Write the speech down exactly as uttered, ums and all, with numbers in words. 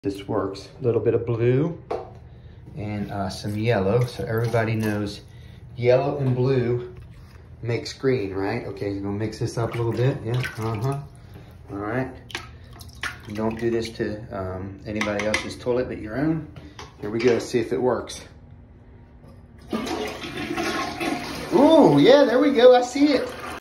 This works. A little bit of blue and uh, some yellow, so everybody knows yellow and blue makes green, right? Okay, you're gonna mix this up a little bit. Yeah, uh-huh. All right. Don't do this to um, anybody else's toilet but your own. Here we go, see if it works. Ooh, yeah, there we go, I see it.